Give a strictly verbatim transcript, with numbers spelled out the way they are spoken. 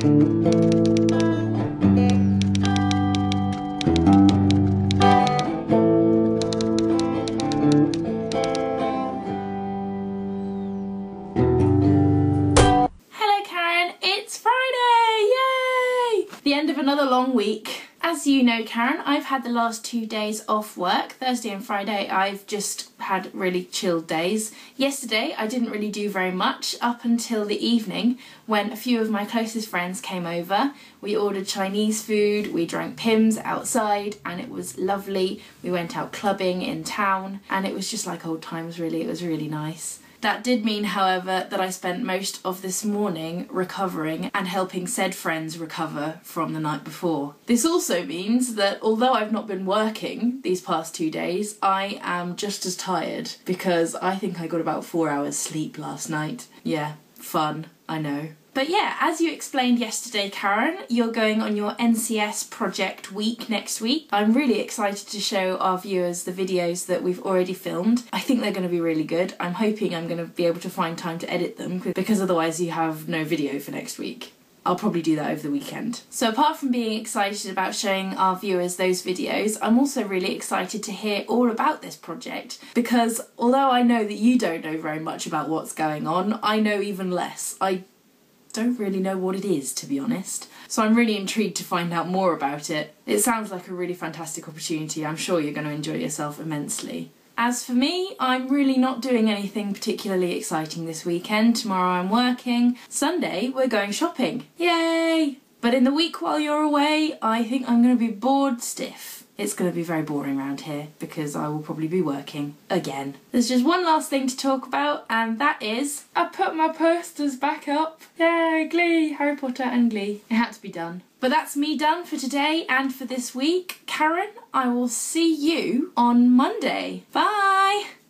Another long week. As you know, Karen, I've had the last two days off work. Thursday and Friday I've just had really chilled days. Yesterday I didn't really do very much up until the evening when a few of my closest friends came over. We ordered Chinese food, we drank Pimm's outside and it was lovely. We went out clubbing in town and it was just like old times really. It was really nice. That did mean, however, that I spent most of this morning recovering and helping said friends recover from the night before. This also means that although I've not been working these past two days, I am just as tired because I think I got about four hours sleep last night. Yeah, fun, I know. But yeah, as you explained yesterday, Karen, you're going on your N C S project week next week. I'm really excited to show our viewers the videos that we've already filmed. I think they're going to be really good. I'm hoping I'm going to be able to find time to edit them because otherwise you have no video for next week. I'll probably do that over the weekend. So apart from being excited about showing our viewers those videos, I'm also really excited to hear all about this project because although I know that you don't know very much about what's going on, I know even less. I don't really know what it is, to be honest. So I'm really intrigued to find out more about it. It sounds like a really fantastic opportunity. I'm sure you're going to enjoy yourself immensely. As for me, I'm really not doing anything particularly exciting this weekend. Tomorrow I'm working. Sunday we're going shopping. Yay! But in the week while you're away, I think I'm going to be bored stiff. It's going to be very boring around here because I will probably be working again. There's just one last thing to talk about and that is I put my posters back up. Yay, Glee, Harry Potter and Glee. It had to be done. But that's me done for today and for this week. Karen, I will see you on Monday. Bye!